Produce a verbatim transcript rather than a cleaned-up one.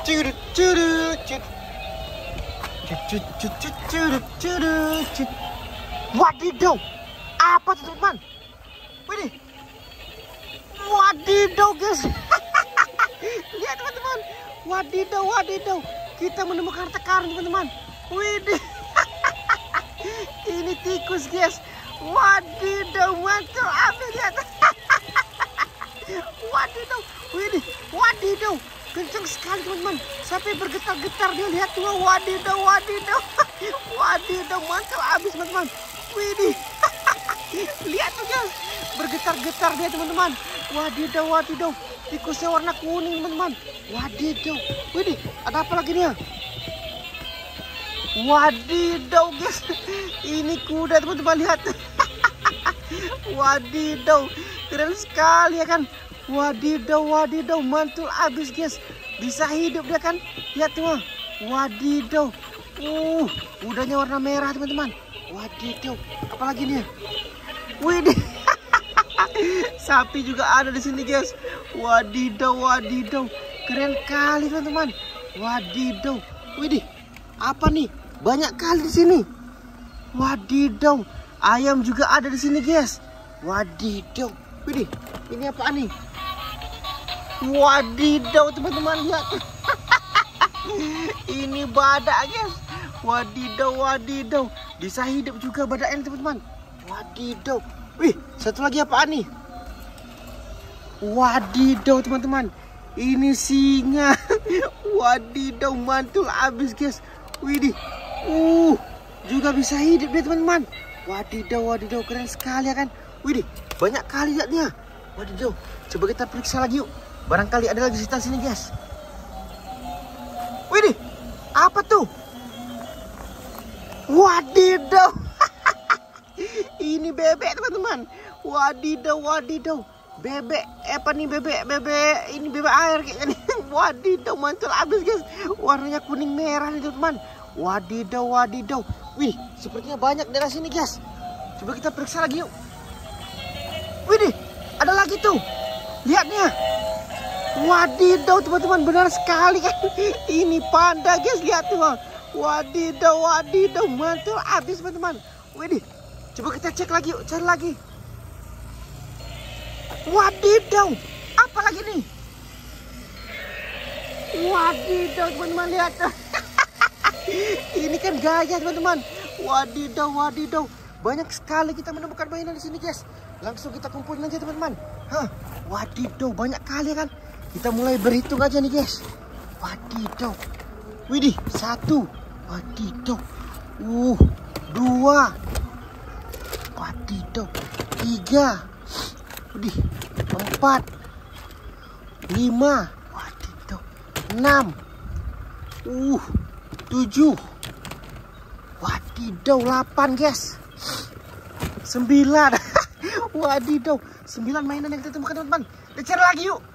Curut curut curut. Curut curut curut curut curut. Wadidaw, apa tuh teman-teman? Wih, wadidaw guys. Lihat teman-teman, wadidaw wadidaw. Kita menemukan harta karun teman-teman. Wih, ini tikus guys. Wadidaw, mantul abis lihat. Wadidaw, wih, wadidaw. Kencang sekali teman-teman, sampai bergetar-getar dia, lihat tuh, wadidaw, wadidaw, wadidaw, mantap abis teman-teman. Widih, lihat tuh guys, bergetar-getar dia teman-teman. Wadidaw, wadidaw, tikusnya warna kuning teman-teman. Wadidaw, widih, ada apa lagi nih? Wadidaw guys, ini kuda teman-teman, lihat. Wadidaw, keren sekali ya kan. Wadidaw, wadidaw, mantul abis guys. Bisa hidup dia kan. Lihat tuh. Wadidaw. Uh, kudanya warna merah teman-teman. Wadidaw. Apalagi nih? Widih. Sapi juga ada di sini guys. Wadidaw, wadidaw. Keren kali teman-teman. Wadidaw. Widih. Apa nih? Banyak kali di sini. Wadidaw. Ayam juga ada di sini guys. Wadidaw. Widih. Ini apaan nih? Wadidaw teman-teman, lihat. Ini badak guys. Wadidaw, wadidaw. Bisa hidup juga badaknya teman-teman. Wadidaw. Wih, satu lagi apaan nih? Wadidaw teman-teman. Ini singa. Wadidaw, mantul abis guys. Widih. Uh, juga bisa hidup dia teman-teman. Wadidaw, wadidaw, keren sekali ya kan. Widih, banyak kali lihatnya. Wadidaw, coba kita periksa lagi yuk. Barangkali ada lagi di sini guys. Widih, apa tuh? Wadidaw. Ini bebek teman-teman. Wadidaw, wadidaw. Bebek, apa nih bebek? Bebek, ini bebek air kayaknya nih. Wadidaw, mantul abis guys. Warnanya kuning merah nih teman-teman. Wadidaw, wadidaw. Wih, sepertinya banyak daerah sini guys. Coba kita periksa lagi yuk. Widih, ada lagi tuh. Lihatnya. Wadidaw teman-teman, benar sekali kan. Ini panda guys, lihat tuh. Wadidaw, wadidaw, mantul abis teman-teman. Widih, coba kita cek lagi yuk, cari lagi. Wadidaw, apa lagi nih? Wadidaw teman-teman, lihat. Ini kan gajah teman-teman. Wadidaw, wadidaw. Banyak sekali kita menemukan mainan di sini guys. Langsung kita kumpulin aja teman-teman. Hah, wadidaw, banyak kali kan. Kita mulai berhitung aja nih guys. Wadidaw. Widih, satu. Wadidaw. Uh, dua. Wadidaw. Tiga. Widih, empat. Lima. Wadidaw. Enam. Uh, tujuh. Wadidaw, delapan guys. Sembilan. Wadidaw, sembilan mainan yang kita temukan teman-teman. Kita cari lagi yuk.